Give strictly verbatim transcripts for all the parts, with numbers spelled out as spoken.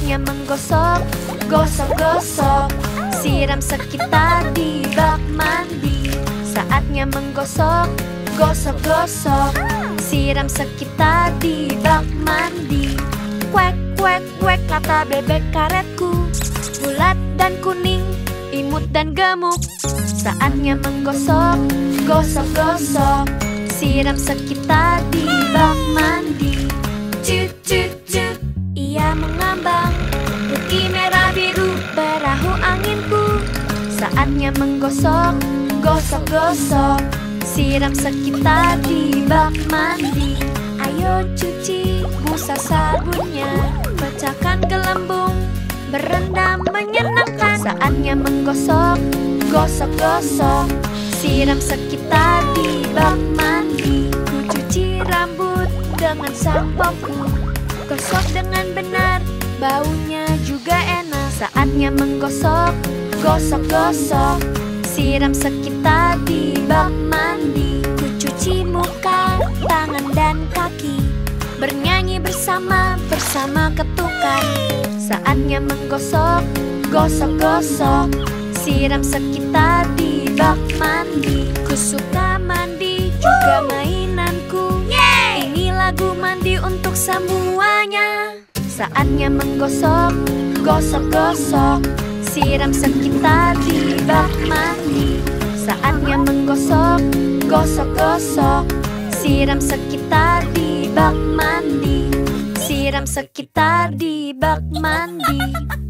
Saatnya menggosok, gosok-gosok. Siram sekitar di bak mandi. Saatnya menggosok, gosok-gosok. Siram sekitar di bak mandi. Kuek, kuek, kuek, kata bebek karetku. Bulat dan kuning, imut dan gemuk. Saatnya menggosok, gosok-gosok. Siram sekitar di bak mandi. Cuk, cuk, cuk, ia mengambang. Putih, merah, biru, perahu anginku. Saatnya menggosok, gosok-gosok. Siram sekitar di bak mandi. Ayo cuci busa sabunnya. Pecahkan gelembung, berendam menyenangkan. Saatnya menggosok, gosok-gosok. Siram sekitar di bak mandi. Ku cuci rambut dengan sampoku. Gosok dengan benar, baunya juga enak. Saatnya menggosok, gosok-gosok. Siram sekitar di bak mandi. Ku cuci muka, tangan dan kaki. Bernyanyi bersama, bersama ketukan. Saatnya menggosok, gosok-gosok. Siram sekitar di bak mandi. Ku suka mandi, juga mainanku. Yeay! Ini lagu mandi untuk semuanya. Saatnya menggosok, gosok-gosok. Siram sekitar di bak mandi. Saatnya menggosok, gosok-gosok. Siram sekitar di bak mandi. Siram sekitar di bak mandi.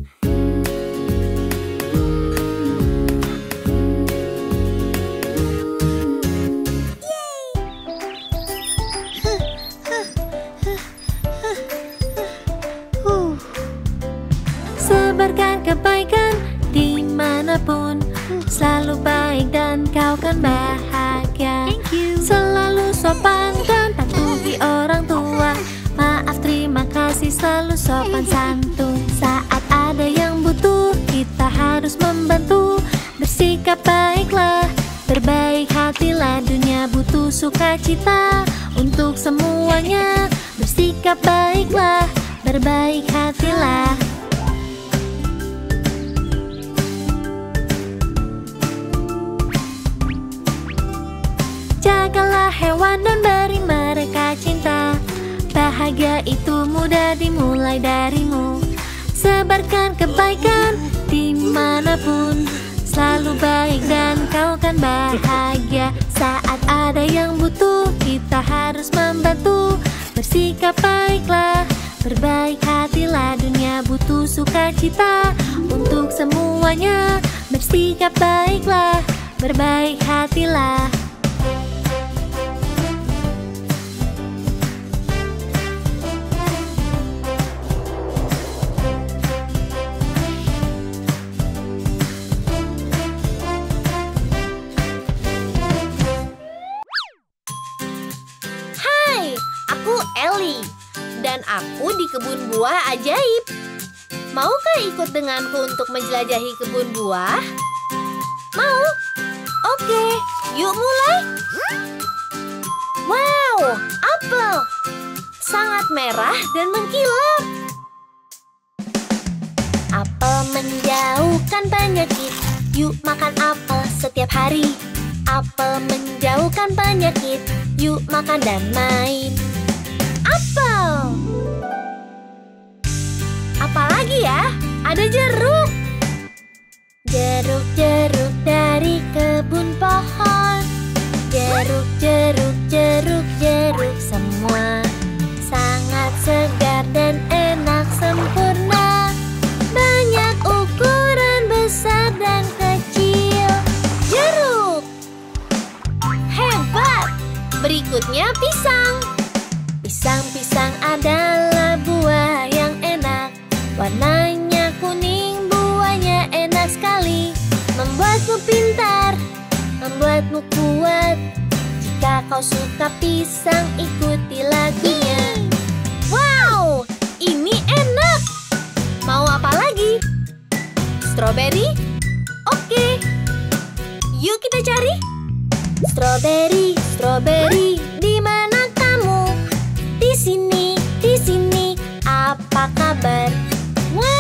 Sebarkan kebaikan dimanapun. Selalu baik dan kau kan bahagia. Selalu sopan dan patuhi orang tua. Maaf, terima kasih, selalu sopan santun. Saat ada yang butuh, kita harus membantu. Bersikap baiklah, berbaik hatilah. Dunia butuh sukacita untuk semuanya. Bersikap baiklah, berbaik hatilah. Jagalah hewan dan beri mereka cinta. Bahagia itu mudah dimulai darimu. Sebarkan kebaikan dimanapun. Selalu baik dan kau kan bahagia. Saat ada yang butuh, kita harus membantu. Bersikap baiklah, berbaik hatilah. Dunia butuh sukacita untuk semuanya. Bersikap baiklah, berbaik hatilah. Ellie, dan aku di kebun buah ajaib. Maukah ikut denganku untuk menjelajahi kebun buah? Mau? Oke, yuk mulai. Wow, apel! Sangat merah dan mengkilap. Apel menjauhkan penyakit. Yuk makan apel setiap hari. Apel menjauhkan penyakit. Yuk makan dan main. Apel. Apalagi ya? Ada jeruk. Jeruk, jeruk dari kebun pohon. Jeruk, jeruk, jeruk, jeruk semua. Sangat segar dan enak sempurna. Banyak ukuran besar dan kecil. Jeruk. Hebat. Berikutnya pisang. Pisang-pisang adalah buah yang enak. Warnanya kuning, buahnya enak sekali. Membuatmu pintar, membuatmu kuat. Jika kau suka pisang, ikuti lagunya. Wow, ini enak. Mau apa lagi? Stroberi? Oke. Yuk kita cari. Stroberi, stroberi, di mana kamu? Di sini, di sini, apa kabar? Wow!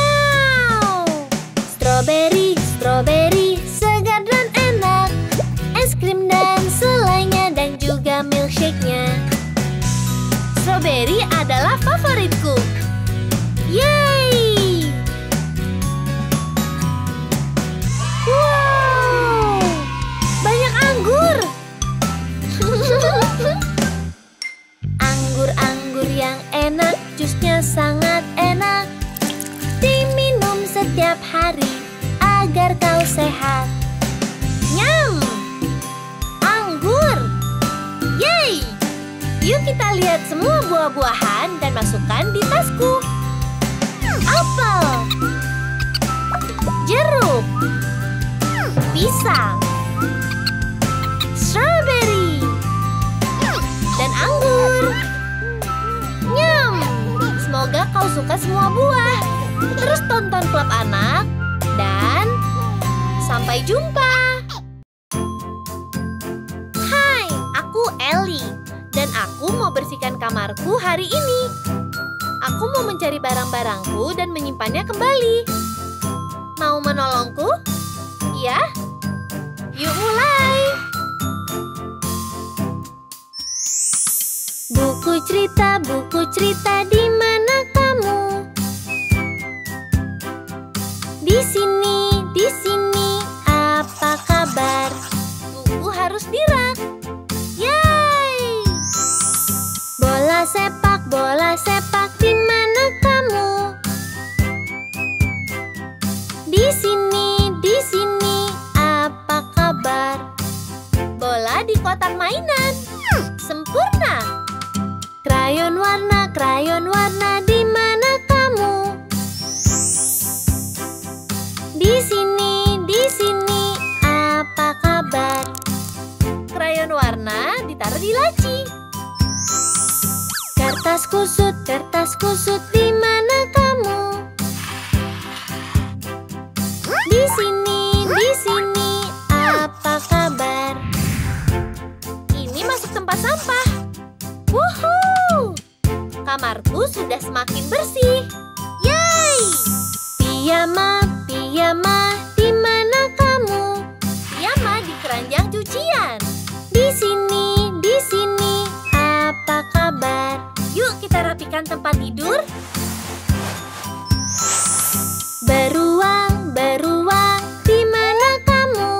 hari agar kau sehat. Nyam! Anggur! Yeay! Yuk kita lihat semua buah-buahan dan masukkan di tasku. Apel, jeruk, pisang, strawberry, dan anggur. Nyam! Semoga kau suka semua buah. Terus tonton Klub Anak dan sampai jumpa. Hai, aku Ellie dan aku mau bersihkan kamarku hari ini. Aku mau mencari barang-barangku dan menyimpannya kembali. Mau menolongku? Ya? Yuk mulai. Buku cerita, buku cerita, di mana kamu? Di sini, di sini, apa kabar? Buku harus dirak. Yeay! Bola sepak, bola sepak, di mana kamu? Di sini, di sini, apa kabar? Bola di kotak mainan. Sempurna. Krayon warna, krayon warna, di mana kamu? Di sini, di sini, apa kabar? Krayon warna ditaruh di laci. Kertas kusut, kertas kusut, di mana kamu? Di sini, di sini, apa kabar? Ini masuk tempat sampah. Wuhuu! Kamarku sudah semakin bersih. Yeay! Piyama, piyama, di mana kamu? Piyama di keranjang cucian. Di sini, di sini, apa kabar? Yuk kita rapikan tempat tidur. Beruang, beruang, di mana kamu?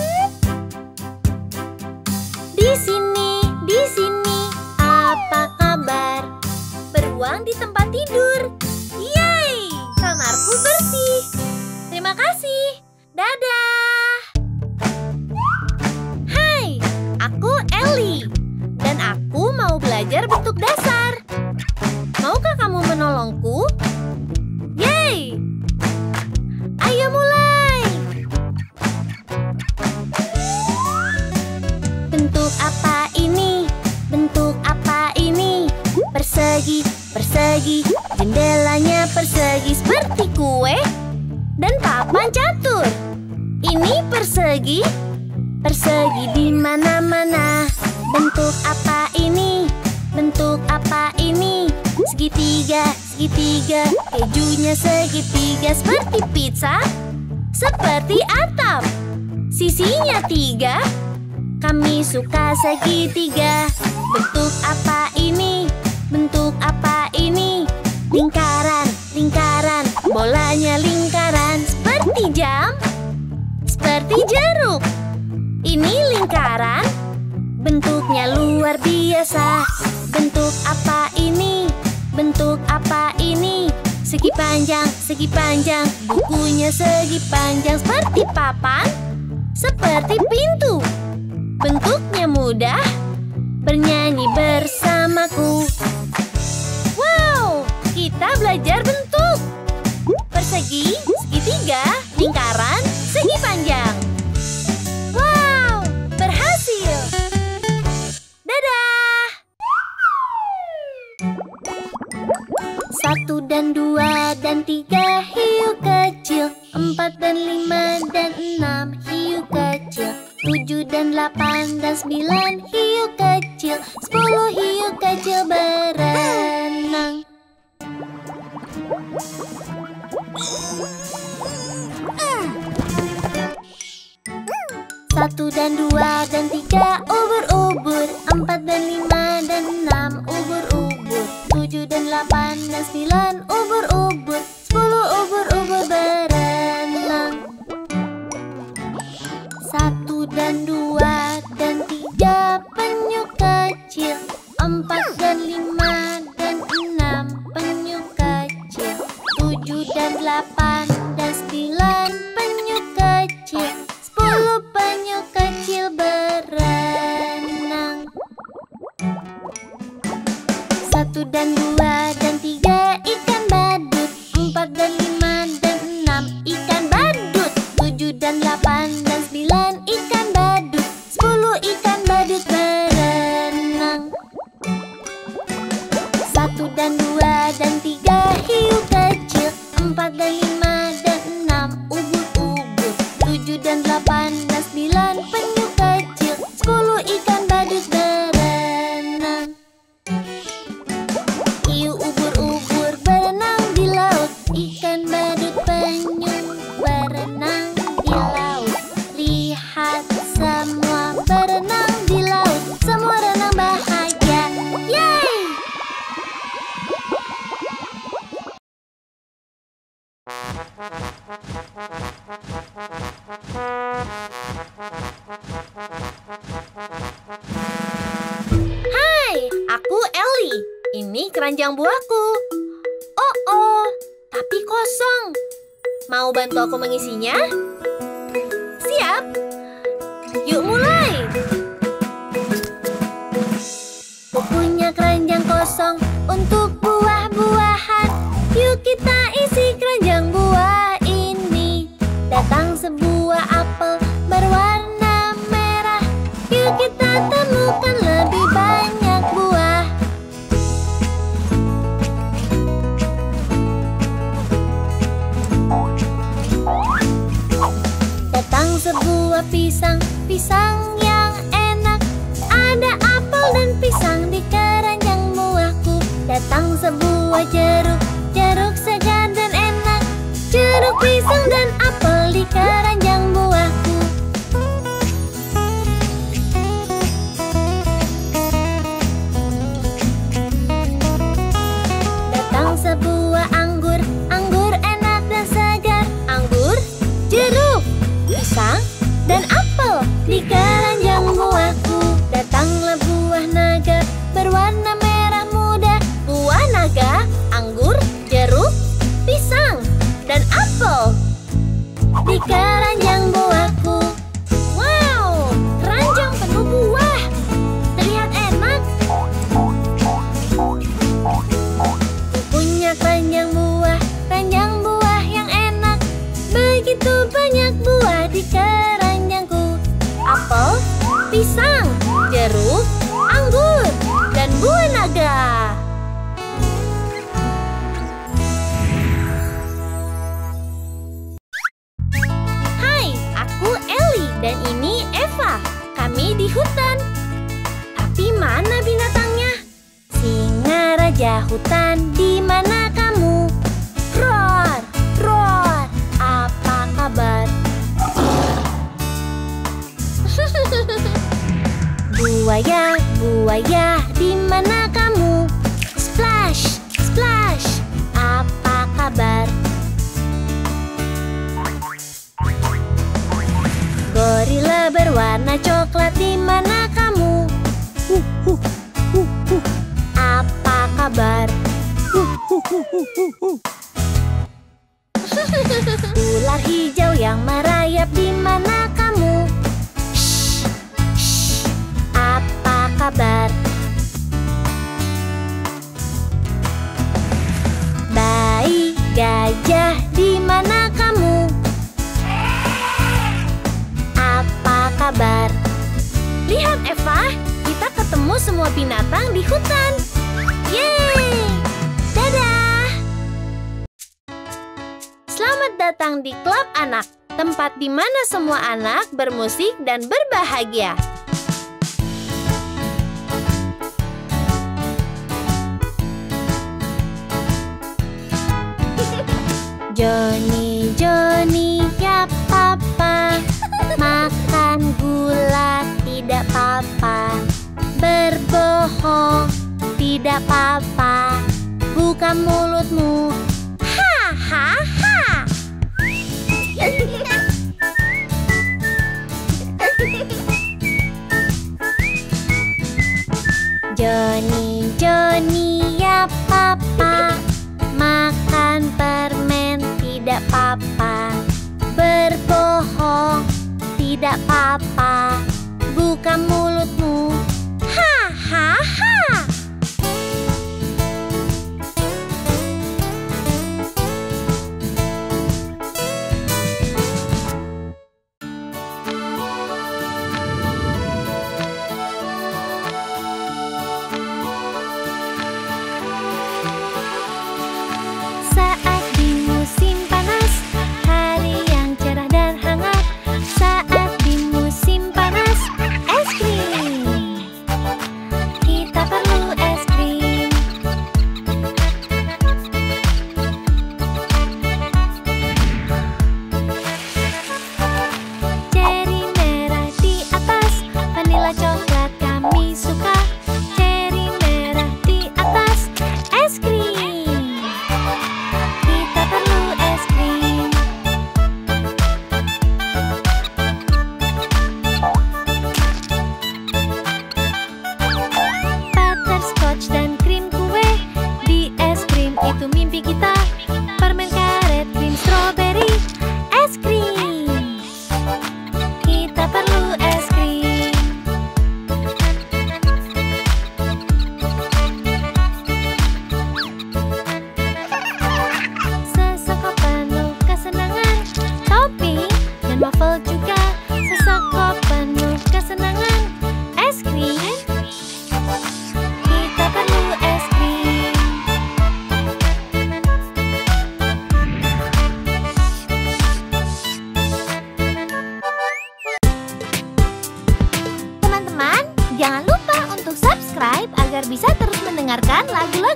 Di sini, di sini, apa kabar? Beruang di tempat tidur. Yeay! Kamarku bersih. Terima kasih. Dadah! Hai, aku Ellie. Dan aku mau belajar bentuk dasar. Maukah kamu menolongku? Yeay! Ayo mulai! Bentuk apa ini? Bentuk apa ini? Persegi, persegi, jendelanya persegi seperti kue Dan papan catur. Ini persegi, persegi di mana-mana. Bentuk apa ini? Bentuk apa ini? Segitiga, segitiga, kejunya segitiga seperti pizza, Seperti atap. sisinya tiga. Kami suka segitiga. Bentuk apa ini? Bentuk apa ini? Lingkaran, lingkaran, bolanya lingkaran seperti jam, Seperti jeruk. ini lingkaran. Bentuknya luar biasa. Bentuk apa ini? Bentuk apa ini? Segi panjang, segi panjang, bukunya segi panjang seperti papan, Seperti pintu. bentuknya mudah. Bernyanyi bersamaku. Wow, kita belajar bentuk. Persegi, segitiga, lingkaran, segi panjang. Wow, berhasil. Dadah. Satu dan dua dan tiga hiu kecil. Empat dan lima dan enam hiu kecil. Tujuh dan delapan dan sembilan hiu kecil. Sepuluh hiu kecil berenang. Satu dan dua dan tiga ubur-ubur. Empat dan lima dan enam ubur-ubur. Tujuh dan delapan dan sembilan ubur-ubur. Sepuluh ubur-ubur berenang. Satu dan dua dan tiga penyu kecil. Empat dan lima dan enam penyu kecil. Tujuh dan delapan dan sembilan Ini keranjang buahku. Oh, oh, tapi kosong. Mau bantu aku mengisinya? Siap. Yuk mulai. Aku punya keranjang kosong untuk buah-buahan. Yuk kita isi keranjang buah ini. Datang sebuah apel berwarna merah. Yuk kita temukan lebih banyak buah. Datang sebuah pisang, pisang yang enak. Ada apel dan pisang di keranjang buahku. Datang sebuah jeruk, jeruk segar dan enak. Jeruk, pisang dan apel di keranjang buahku. Datang sebuah anggur, anggur enak dan segar. Anggur, jeruk, pisang dan apel di keranjang buahku. Datanglah buah naga berwarna merah muda. Buah naga, anggur, jeruk, pisang dan apel di keranjang buahku. Wow, keranjang penuh buah. Terlihat enak. Punya keranjang buah, keranjang buah yang enak. Begitu banyak buah di keranjangku. Apel, pisang, jeruk, anggur, dan buah naga. Hai, aku Ellie dan ini Eva. Kami di hutan. Tapi mana binatangnya? Singa raja hutan, di mana kamu? Roar, roar, apa kabar? Buaya, buaya, di mana kamu? Splash, splash, apa kabar? Gorila berwarna coklat, di mana kamu? Huh, huh, huh, huh. Apa kabar? Huh, huh, huh, huh, huh, huh. Ular hijau yang merayap, di mana kamu? Shh, shh, apa kabar? Bayi gajah, di mana kamu? Apa kabar? Lihat Eva, kita ketemu semua binatang di hutan. Yeay! Dadah! Selamat datang di Klub Anak, tempat di mana semua anak bermusik dan berbahagia. Johnny, Johnny, ya papa. Makan gula tidak papa. Berbohong tidak papa. Buka mulutmu. Ha ha ha. Johnny, Johnny, ya papa. Makan permen tidak papa. Berbohong tidak papa. Buka mulutmu. Ha ha ha. Saat di musim panas, hari yang cerah dan hangat. Saat di musim panas, es krim. lagu